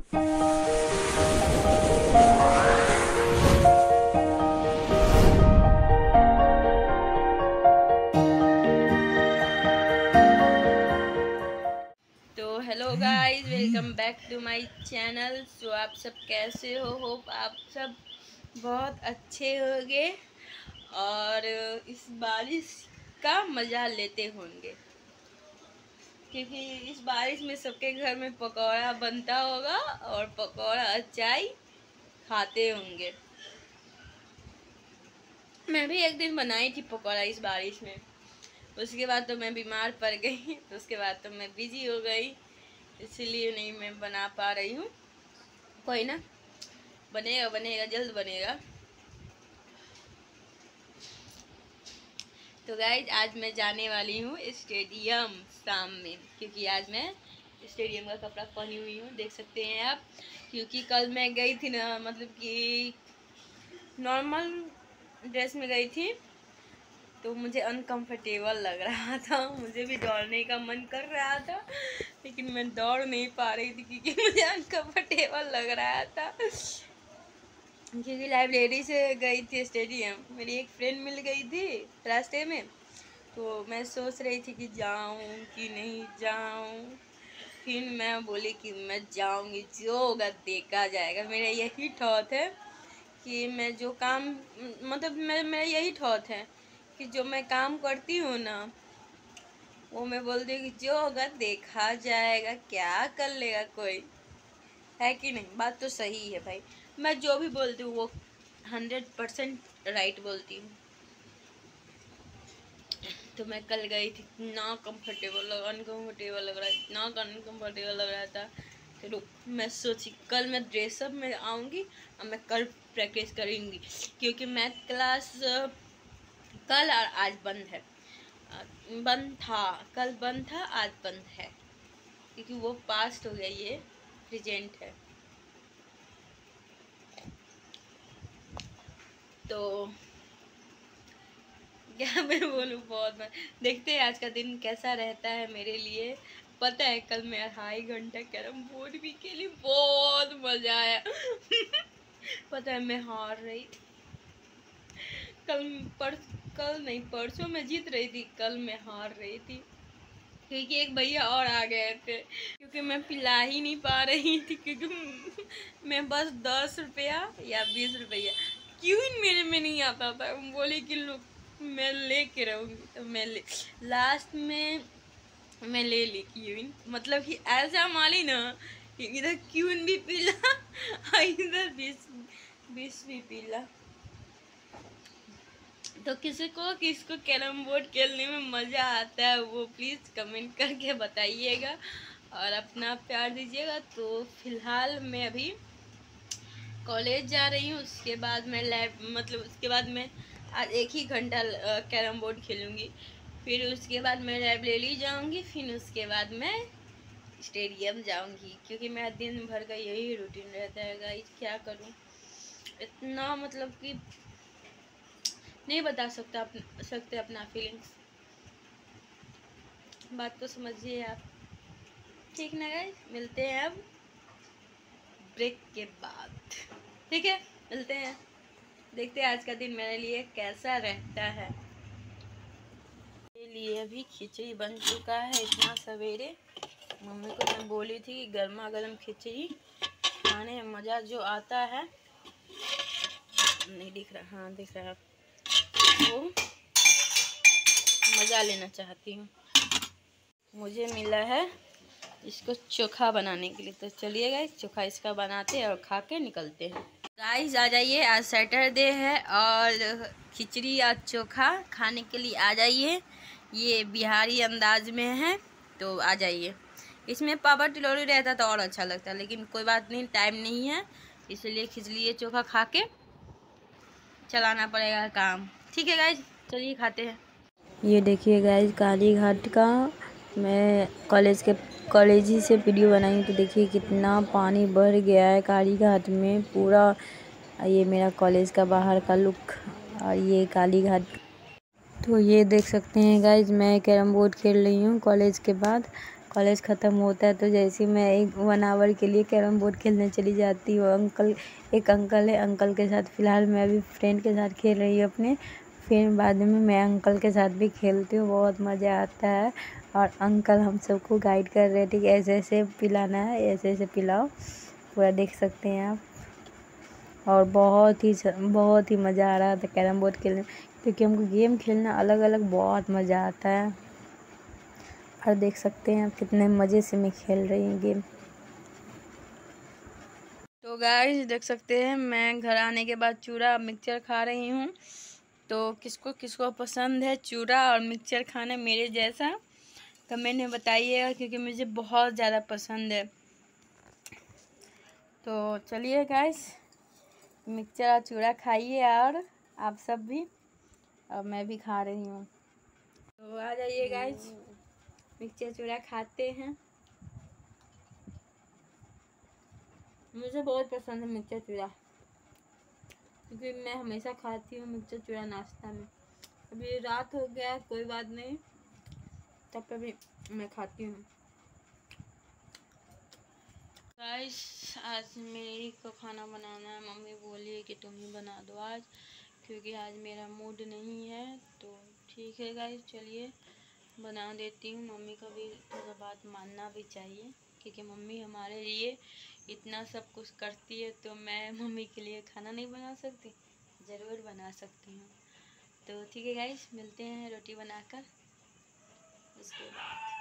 Hello guys, welcome back to my channel. So आप सब कैसे हो? होप आप सब बहुत अच्छे होंगे और इस बारिश का मज़ा लेते होंगे, क्योंकि इस बारिश में सबके घर में पकौड़ा बनता होगा और पकौड़ा अचाई खाते होंगे। मैं भी एक दिन बनाई थी पकौड़ा इस बारिश में। उसके बाद तो मैं बीमार पड़ गई, तो उसके बाद तो मैं बिजी हो गई, इसीलिए नहीं मैं बना पा रही हूँ। कोई ना, बनेगा बनेगा, जल्द बनेगा। तो गाइज आज मैं जाने वाली हूँ स्टेडियम शाम में, क्योंकि आज मैं स्टेडियम का कपड़ा पहनी हुई हूँ, देख सकते हैं आप। क्योंकि कल मैं गई थी ना, मतलब कि नॉर्मल ड्रेस में गई थी, तो मुझे अनकंफर्टेबल लग रहा था। मुझे भी दौड़ने का मन कर रहा था, लेकिन मैं दौड़ नहीं पा रही थी क्योंकि मुझे अनकंफर्टेबल लग रहा था। क्योंकि लाइब्रेरी से गई थी स्टेडियम, मेरी एक फ्रेंड मिल गई थी रास्ते में, तो मैं सोच रही थी कि जाऊं कि नहीं जाऊं। फिर मैं बोली कि मैं जाऊंगी, जो होगा देखा जाएगा। मेरा यही थॉट है कि मैं जो काम, मतलब मेरा यही थॉट है कि जो मैं काम करती हूँ ना, वो मैं बोलती हूँ कि जो होगा देखा जाएगा, क्या कर लेगा कोई, है कि नहीं? बात तो सही है भाई। मैं जो भी बोलती हूँ वो 100% राइट बोलती हूँ। तो मैं कल गई थी, इतना अनकम्फर्टेबल लग रहा है, इतना अनकम्फर्टेबल लग रहा था। तो मैं सोची कल मैं ड्रेसअप में आऊँगी और मैं कल प्रैक्टिस करूँगी, क्योंकि मैथ क्लास कल और आज बंद है। बंद था, कल बंद था, आज बंद है, क्योंकि वो पास्ट हो गया, ये प्रेजेंट है। तो क्या मैं बोलूँ, बहुत बार देखते हैं आज का दिन कैसा रहता है मेरे लिए। पता है कल मैं 2.5 घंटा कैरम बोर्ड भी खेली, बहुत मजा आया। पता है मैं हार रही थी कल, कल नहीं परसों मैं जीत रही थी, कल मैं हार रही थी, क्योंकि एक भैया और आ गए थे। क्योंकि मैं पिला ही नहीं पा रही थी, क्योंकि मैं बस 10 रुपया या 20 रुपया क्यों मेरे में नहीं आता था। बोले कि लोग मैं लेके रहूँगी, तो मैं ले लास्ट में मैं ले ली क्यून। मतलब कि ऐसा माली ना कि इधर क्यून भी पीला और इधर 20 भी पीला। तो किसको कैरम बोर्ड खेलने में मज़ा आता है, वो प्लीज़ कमेंट करके बताइएगा और अपना प्यार दीजिएगा। तो फिलहाल मैं अभी कॉलेज जा रही हूँ, उसके बाद मैं उसके बाद मैं आज 1 ही घंटा कैरम बोर्ड खेलूँगी। फिर उसके बाद मैं लाइब्रेरी जाऊँगी, फिर उसके बाद मैं स्टेडियम जाऊँगी, क्योंकि मेरा दिन भर का यही रूटीन रहता है गाइस। क्या करूँ, इतना मतलब कि नहीं बता सकते अपना फीलिंग्स। बात को समझिए आप, ठीक ना गाइस? मिलते हैं अब ब्रेक के बाद, ठीक है? मिलते हैं, देखते हैं आज का दिन मेरे लिए कैसा रहता है। मेरे लिए अभी खिचड़ी बन चुका है इतना सवेरे। मम्मी को मैं बोली थी कि गर्मा गर्म खिचड़ी खाने में मज़ा जो आता है, नहीं दिख रहा, हाँ दिख रहा, वो मज़ा लेना चाहती हूँ। मुझे मिला है इसको चोखा बनाने के लिए, तो चलिए गाइस चोखा इसका बनाते हैं और खा के निकलते हैं। गाइस आ जाइए, आज सैटरडे है और खिचड़ी और चोखा खाने के लिए आ जाइए। ये बिहारी अंदाज में है, तो आ जाइए। इसमें पापड़ तिलौरी रहता तो और अच्छा लगता, लेकिन कोई बात नहीं, टाइम नहीं है, इसलिए खिचड़ी चोखा खा के चलाना पड़ेगा काम। ठीक है गाइस, चलिए खाते हैं। ये देखिए गाइस, काली घाट का मैं कॉलेज ही से वीडियो बनाई हूँ। तो देखिए कितना पानी बढ़ गया है काली घाट में पूरा। ये मेरा कॉलेज का बाहर का लुक और ये काली घाट। तो ये देख सकते हैं गाइस, मैं कैरम बोर्ड खेल रही हूँ कॉलेज के बाद। कॉलेज ख़त्म होता है तो जैसे मैं 1 आवर के लिए कैरम बोर्ड खेलने चली जाती हूँ। एक अंकल है, अंकल के साथ फ़िलहाल मैं अभी फ्रेंड के साथ खेल रही हूँ अपने। फिर बाद में मैं अंकल के साथ भी खेलती हूँ, बहुत मज़ा आता है। और अंकल हम सबको गाइड कर रहे थे कि ऐसे ऐसे पिलाना है, ऐसे ऐसे पिलाओ, पूरा देख सकते हैं आप। और बहुत ही मज़ा आ रहा था कैरम बोर्ड खेलने, क्योंकि हमको गेम खेलना अलग अलग बहुत मज़ा आता है। और देख सकते हैं आप कितने मज़े से मैं खेल रही हूँ गेम। तो गाइस देख सकते हैं मैं घर आने के बाद चूड़ा मिक्सचर खा रही हूँ। तो किसको किसको पसंद है चूड़ा और मिक्सचर खाना मेरे जैसा, कमेंट में बताइएगा, क्योंकि मुझे बहुत ज़्यादा पसंद है। तो चलिए गाइस, मिक्सचर और चूड़ा खाइए, और आप सब भी, और मैं भी खा रही हूँ। तो आ जाइए गाइस, मिक्सचर चूड़ा खाते हैं। मुझे बहुत पसंद है मिक्सचर चूड़ा, क्योंकि मैं हमेशा खाती हूँ मिक्सचर चूड़ा नाश्ता में। अभी रात हो गया, कोई बात नहीं, तब पे भी मैं खाती हूँ। गाइस आज मेरी को खाना बनाना है, मम्मी बोली है कि तुम ही बना दो आज, क्योंकि आज मेरा मूड नहीं है। तो ठीक है गाइस, चलिए बना देती हूँ। मम्मी का भी थोड़ा बात मानना भी चाहिए, क्योंकि मम्मी हमारे लिए इतना सब कुछ करती है, तो मैं मम्मी के लिए खाना नहीं बना सकती? ज़रूर बना सकती हूँ। तो ठीक है गाइस, मिलते हैं रोटी बनाकर उसके बाद।